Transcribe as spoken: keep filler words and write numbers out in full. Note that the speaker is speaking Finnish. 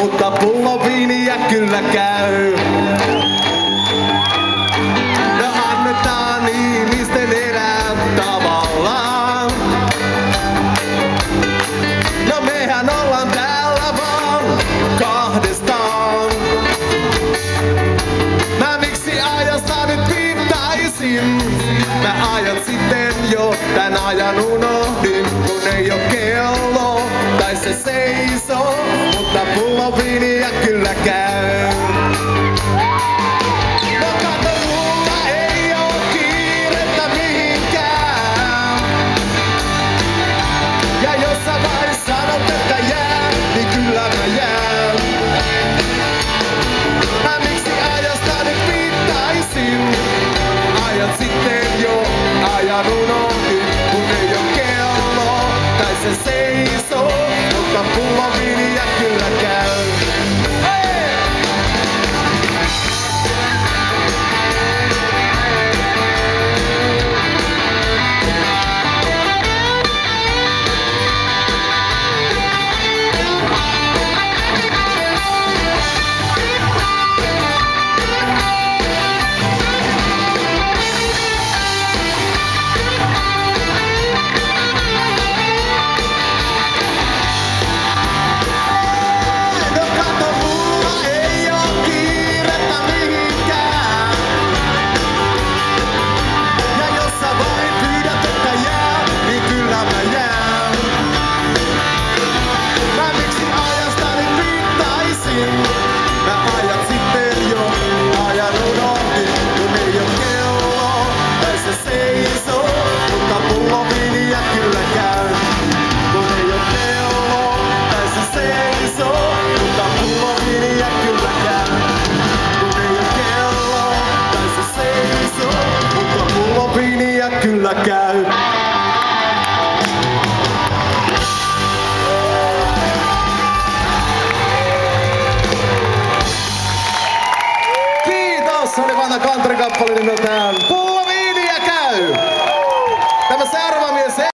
mutta pullo viiniä kyllä käy. Ja annetaan ihmisten elää tavallaan. No mehän ollaan täällä vaan kahdestaan. Mä miksi ajasta nyt pitäisin? Mä ajat sitten jo tän ajan unohdin, kun ei oo kello tai se seisoo, mutta pullo viiniä kyllä käy. No kato, mulla ei oo kiirettä mihinkään. Ja jos sä vain sanot, että jää, niin kyllä mä jään. Mä miksi ajasta nyt pitäisin? Ajat sitten jo ajan unohdin, kun ei oo kello tai se seisoo, mutta pullo viiniä kyllä käy. Kyllä käy. Kiitos! Se oli vanha country-kappale nimeltään